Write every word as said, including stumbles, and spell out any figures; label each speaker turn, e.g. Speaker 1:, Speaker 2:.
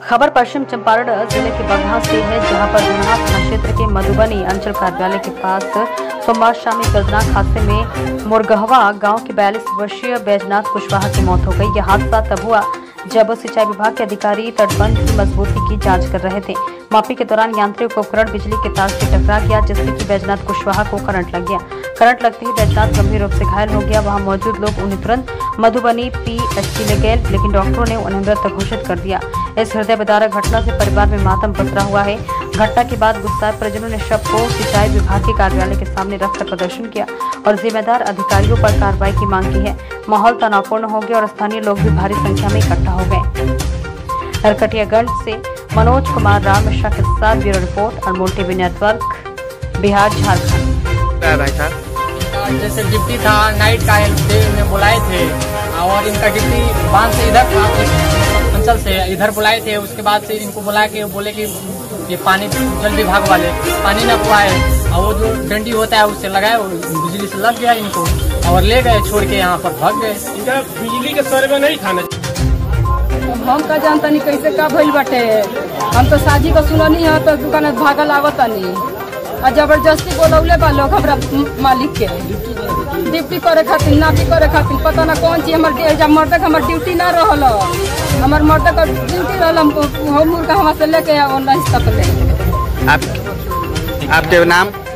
Speaker 1: खबर पश्चिम चंपारण जिले के बगहा से है, जहां पर बगहा थाना क्षेत्र के मधुबनी अंचल कार्यालय के पास सोमवार शाम एक दर्दनाक हादसे में मुरगहवा गांव के बयालीस वर्षीय बैजनाथ कुशवाहा की मौत हो गई। यह हादसा तब हुआ जब सिंचाई विभाग के अधिकारी तटबंध की मजबूती की जांच कर रहे थे। मापी के दौरान यांत्रिक उपकरण बिजली के तार से टकरा गया, जिससे कि बैजनाथ कुशवाहा को करंट लग गया। करंट लगते ही बैजनाथ गंभीर रूप से घायल हो गया। वहां मौजूद लोग उन्हें तुरंत मधुबनी पीएचसी ले गए, लेकिन डॉक्टरों ने उन्हें मृत घोषित कर दिया। इस हृदय विदारक घटना से परिवार में मातम पसरा हुआ है। घटना के बाद गुस्साए परिजनों ने शव को सिंचाई विभाग के कार्यालय के सामने रखकर प्रदर्शन किया और जिम्मेदार अधिकारियों पर कार्रवाई की मांग की है। माहौल तनावपूर्ण हो गया और स्थानीय लोग भी भारी संख्या में इकट्ठा हो गए। नरकटियागंज से मनोज कुमार राम मिश्रा के साथ bureau report Anmol TV network, Bihar Jharkhand.
Speaker 2: जैसे डिप्टी था नाइट का में बुलाए थे और इनका डिप्टी बांध से इधर अंचल से इधर बुलाए थे। उसके बाद से इनको बुला के बोले कि ये पानी जल विभाग वाले पानी न पुआए और वो जो डंडी होता है उससे लगाए, बिजली से लग गया इनको और ले गए छोड़ के यहाँ पर भाग गए।
Speaker 3: इनका बिजली के सर्वे नहीं था।
Speaker 4: हम का जानता नहीं कैसे का भइल बाटे। हम तो साजी को सुना नहीं है तो दुकान भागल आवता नहीं और जबरदस्ती बोलौले बा लोग हमरा मालिक के ड्यूटी करे खातिर नापी करे खातिर पता ना कौन चीज हमारे जब मर्द हमार ड्यूटी ना रहल हमार मर्द का ड्यूटी रहल हम मुर्गा हमारे से लेके ऑनलाइन तक ले।
Speaker 5: आप आपके नाम?